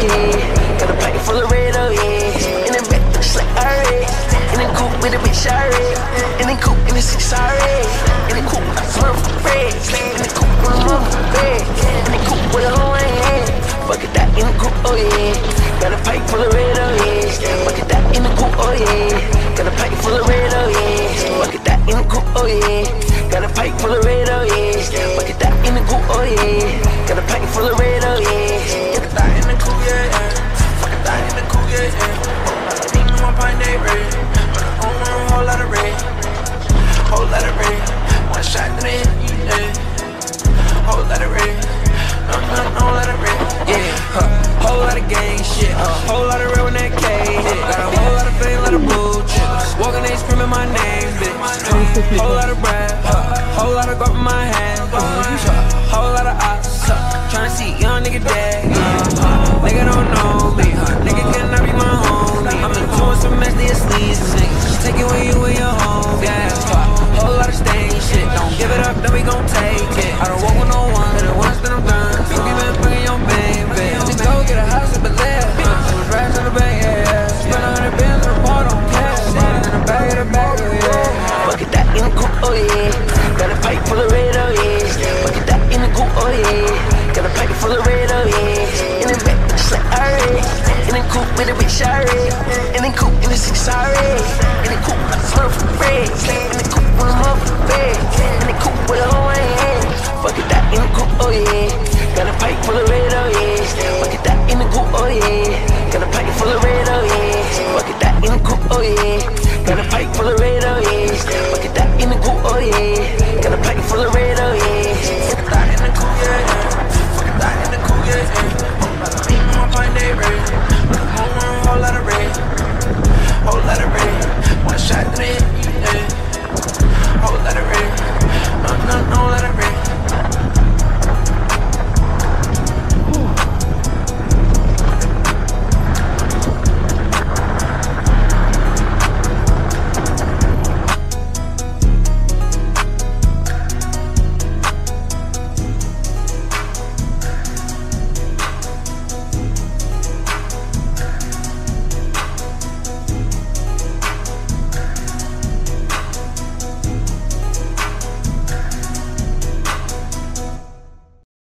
yeah. Got a pocket full of red, oh yeah. In the back, looks like alright. In the coupe with a bitch, alright. In the coupe, in the 6, alright. In the coupe, I'm motherfucking red. In the coupe, with a motherfucking bed. In the coupe, with a whole hand. Fuck it, that in the coupe, oh yeah. Got a pipe full of red, oh yeah. Fuck it, that in the coupe, oh yeah. Got a pipe full of red, oh yeah. Fuck it, that in the coupe, oh yeah. Got a pipe full of red, oh yeah. Fuck it, that in the coupe, oh yeah. Got a pipe full of red, oh yeah. Fuck it, that in the coupe, yeah, yeah. Fuck it, that in the coupe, yeah, yeah. Need me one pint, they red. But I don't want a whole lot of red. Whole lot of red. One shot, then they hit, yeah. Whole lot of red. No, lot of red. Yeah, whole lot of gang shit. Whole lot of red when that K hit. Got a whole lot of fame, lot of blue chips. Walking, they screaming my name, bitch. Whole lot of bread. Whole lot of guap in my hand. Whole lot of ops. Tryna see young nigga dead. Nigga don't know me. Nigga cannot be my homie. I'm doing some mess, they sleaze, niggas. Take it when you in your home, yeah. Whole lot of stain shit. Don't give it up, then we gon' take it. I don't walk with no one, but once then I'm done. You been bringing your baby. Just go get a house in Bel-Air. Was racks in the bank, yeah. Spend 100 bands on a bar, don't cash. In the bag of the bag, oh yeah. Fuck it, that in the coupe, oh yeah. Got a pipe full of red, oh yeah. Fuck it, that in the coupe, oh yeah. Got a pipe full of red, oh yeah. In the back, just like alright. In the coupe with a bitch, alright. In the coupe, in the 6, alright. In the coupe, I'm motherfucking red. In the coupe with a motherfucking bed. In the coupe with a whole hand. Fuck it, that in the coupe, oh yeah.